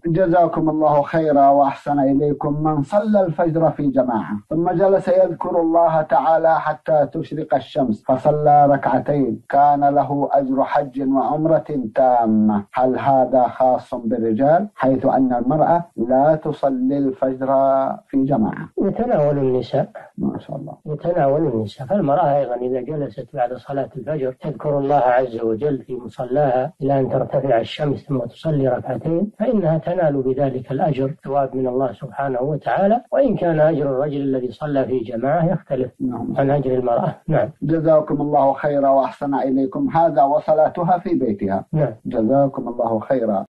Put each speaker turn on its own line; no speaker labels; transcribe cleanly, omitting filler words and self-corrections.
جزاكم الله خيرا وأحسن إليكم. من صلى الفجر في جماعة ثم جلس يذكر الله تعالى حتى تشرق الشمس فصلى ركعتين كان له أجر حج وعمرة تامة، هل هذا خاص بالرجال حيث أن المرأة لا تصلي الفجر في جماعة؟
يتناول النساء
ما شاء الله،
يتناول النساء. فالمرأة أيضا إذا جلست بعد صلاة الفجر تذكر الله عز وجل في مصلاها إلى أن ترتفع الشمس ثم تصلي ركعتين فإنها تنال بذلك الأجر ثواب من الله سبحانه وتعالى، وإن كان أجر الرجل الذي صلى في جماعة يختلف عن أجر المرأة. نعم.
جزاكم الله خيرا وأحسن إليكم. هذا وصلاتها في بيتها.
نعم.
جزاكم الله خيرا.